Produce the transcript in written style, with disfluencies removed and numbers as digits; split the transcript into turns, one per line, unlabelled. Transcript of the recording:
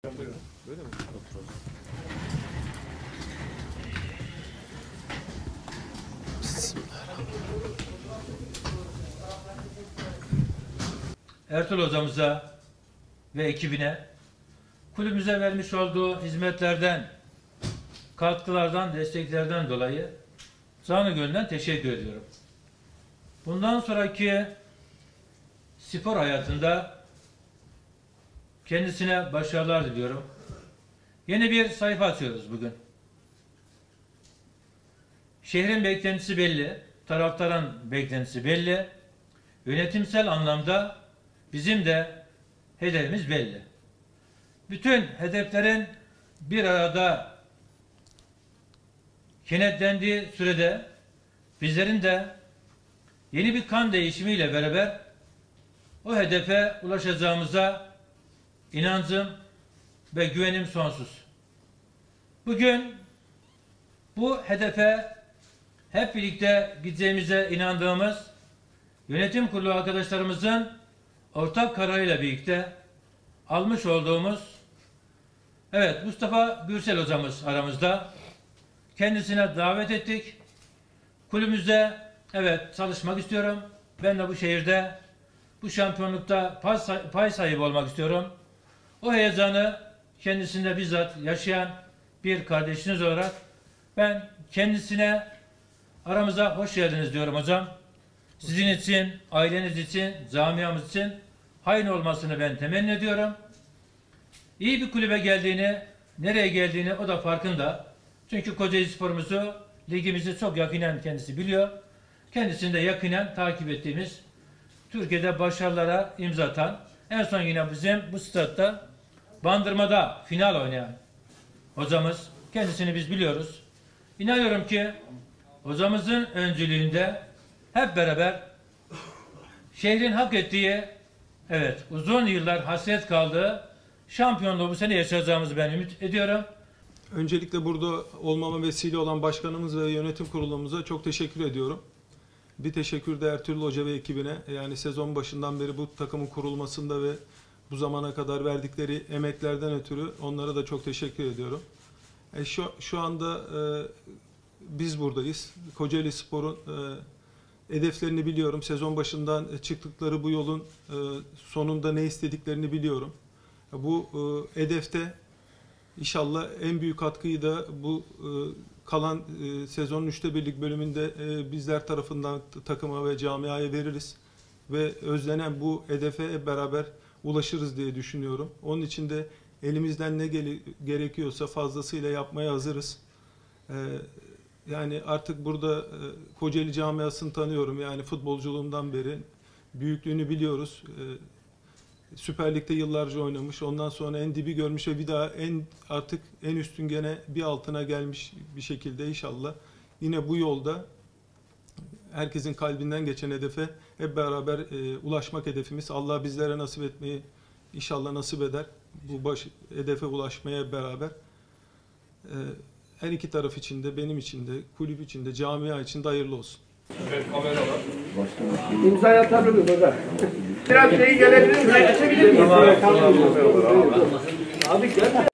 Böyle mi?
Ertuğrul hocamıza ve ekibine kulübümüze vermiş olduğu hizmetlerden, katkılardan, desteklerden dolayı canı gönülden teşekkür ediyorum. Bundan sonraki spor hayatında kendisine başarılar diliyorum. Yeni bir sayfa açıyoruz bugün. Şehrin beklentisi belli, taraftarın beklentisi belli, yönetimsel anlamda bizim de hedefimiz belli. Bütün hedeflerin bir arada kenetlendiği sürede bizlerin de yeni bir kan değişimiyle beraber o hedefe ulaşacağımıza inancım ve güvenim sonsuz. Bugün bu hedefe hep birlikte gideceğimize inandığımız yönetim kurulu arkadaşlarımızın ortak kararıyla birlikte almış olduğumuz Mustafa Gürsel hocamız aramızda. Kendisine davet ettik. Kulübümüzde çalışmak istiyorum. Ben de bu şehirde bu şampiyonlukta pay sahibi olmak istiyorum. O heyecanı kendisinde bizzat yaşayan bir kardeşiniz olarak ben kendisine aramıza hoş geldiniz diyorum hocam. Sizin için, aileniz için, camiamız için hayır olmasını ben temenni ediyorum. İyi bir kulübe geldiğini, nereye geldiğini o da farkında. Çünkü Kocaelispor'umuzu, ligimizi çok yakinen kendisi biliyor. Kendisini de yakinen takip ettiğimiz, Türkiye'de başarılara imza atan, en son yine bizim bu statta Bandırma'da final oynayan hocamız. Kendisini biz biliyoruz. İnanıyorum ki hocamızın öncülüğünde hep beraber şehrin hak ettiği, uzun yıllar hasret kaldığı şampiyonluğu bu sene yaşayacağımızı ben ümit ediyorum.
Öncelikle burada olmama vesile olan başkanımız ve yönetim kurulumuza çok teşekkür ediyorum. Bir teşekkür de Ertuğrul Hoca ve ekibine. Yani sezon başından beri bu takımın kurulmasında ve bu zamana kadar verdikleri emeklerden ötürü onlara da çok teşekkür ediyorum. Şu anda biz buradayız. Kocaelispor'un hedeflerini biliyorum. Sezon başından çıktıkları bu yolun sonunda ne istediklerini biliyorum. Bu hedefte İnşallah en büyük katkıyı da bu kalan sezonun 1/3 bölümünde bizler tarafından takıma ve camiaya veririz. Ve özlenen bu hedefe hep beraber ulaşırız diye düşünüyorum. Onun için de elimizden ne gerekiyorsa fazlasıyla yapmaya hazırız. Yani artık burada Kocaeli camiasını tanıyorum. Yani futbolculuğumdan beri büyüklüğünü biliyoruz. Süper Lig'de yıllarca oynamış. Ondan sonra en dibi görmüş ve bir daha artık en üstün gene bir altına gelmiş bir şekilde inşallah. Yine bu yolda herkesin kalbinden geçen hedefe hep beraber ulaşmak hedefimiz. Allah bizlere nasip etmeyi inşallah nasip eder. Bu hedefe ulaşmaya hep beraber. Her iki taraf için de, benim için de, kulüp için de, camia için de hayırlı olsun.
Evet, kameralar.
İmza atabiliriz hocam. Biraz şeyi gelebilir mi? Açabilir miyiz? Abi gel.